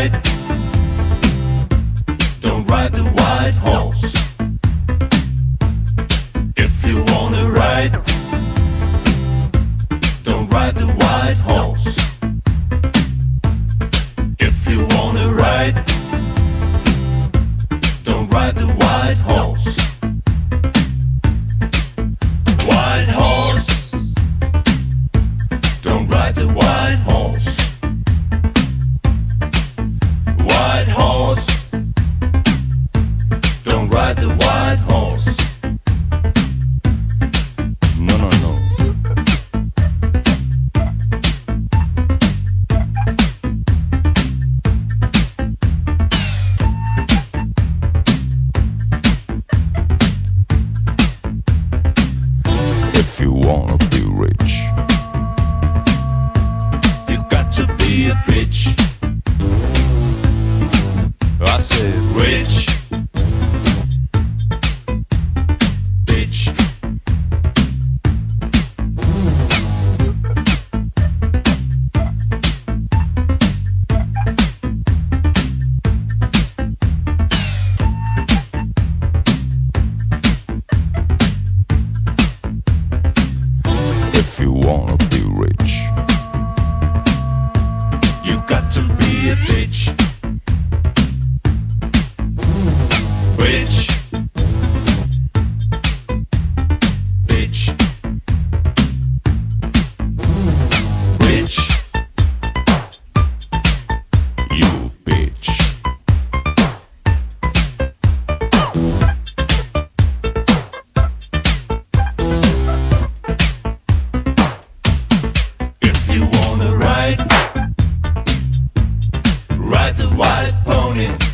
ride, don't ride the white horse. If you wanna ride, don't ride the white horse. If you wanna ride, don't ride the white horse. White horse, don't ride the white horse. White horse, don't ride the white horse. No, no, no. If you wanna be rich, you got to be a bitch. I said rich, bitch. If you wanna be rich, you got to be a bitch. Rich, bitch. Rich, you bitch. If you wanna ride, ride the white pony.